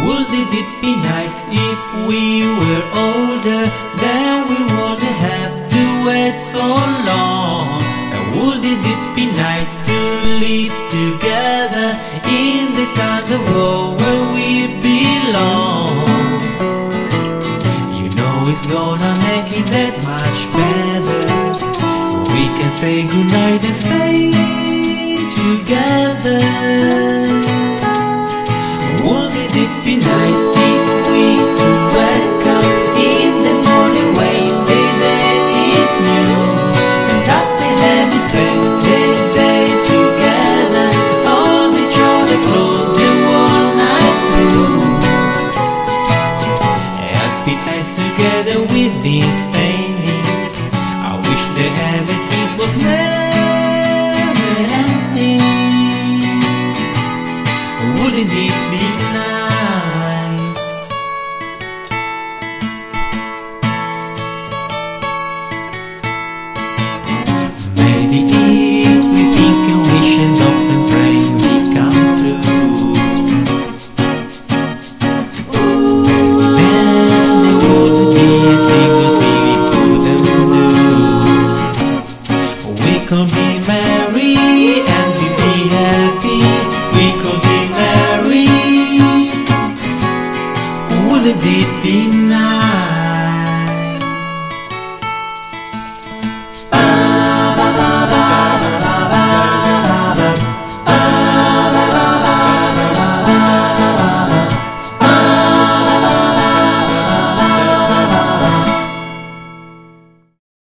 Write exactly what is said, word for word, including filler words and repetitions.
Wouldn't it be nice if we were older? Then we wouldn't have to wait so long. And wouldn't it be nice to live together in the kind of world where we belong? You know it's gonna make it that much better. We can say goodnight and stay together. Wouldn't it be nice